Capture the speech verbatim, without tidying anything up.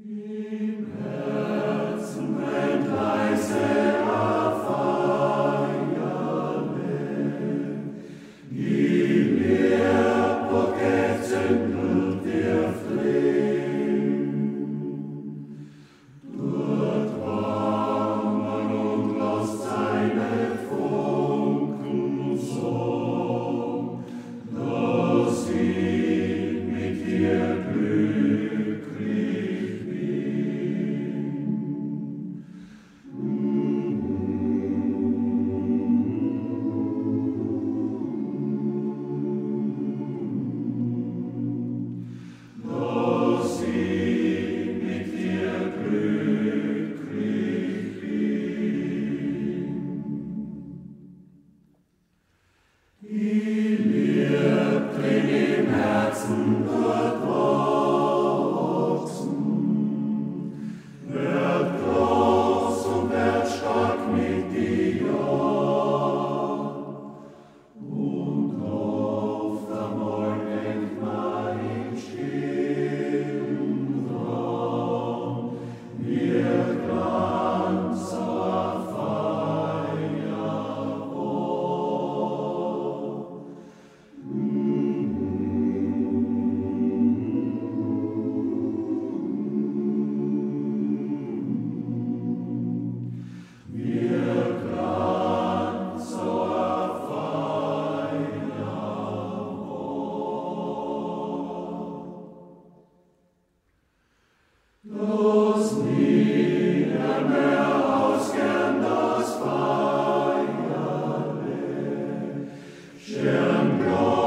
Im Herzen brennt leise Feierle, die Leerburg zündelt der Flehen. Dort war man und lost seine Funken so, dass ich mit dir glücklich Die Liebe drin im Herzen dort wachsen, wird groß und wird stark mit dir. Und oft einmal denkt man im stillen Traum, mir ganz auf Los nieder mehr ausgern das Feierle, Stern